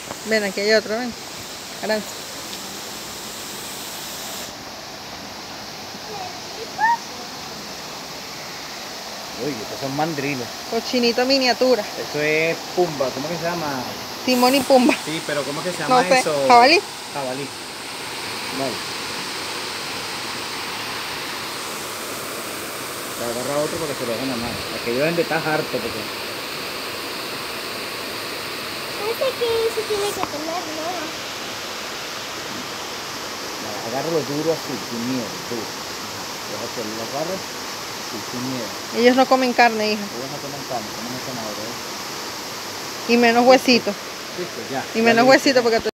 Ven, aquí hay otro, ven. Aranza. Uy, estos son mandriles. Cochinito miniatura. Esto es pumba, ¿cómo que se llama? Timón y Pumba. Sí, pero ¿cómo que se llama No sé, eso? jabalí. Jabalí. Vale. Se agarra otro porque se lo dejan a mano. Aquello deben de estar harto porque... Parece que se tiene que tener, ¿no? Agárralo duro así, sin miedo, duro. Deja que lo agarres, sí, sin miedo. Ellos no comen carne, hija. Ellos no comen carne, comen zanahoria. Y menos huesitos. Listo, ya. Y menos huesitos porque tú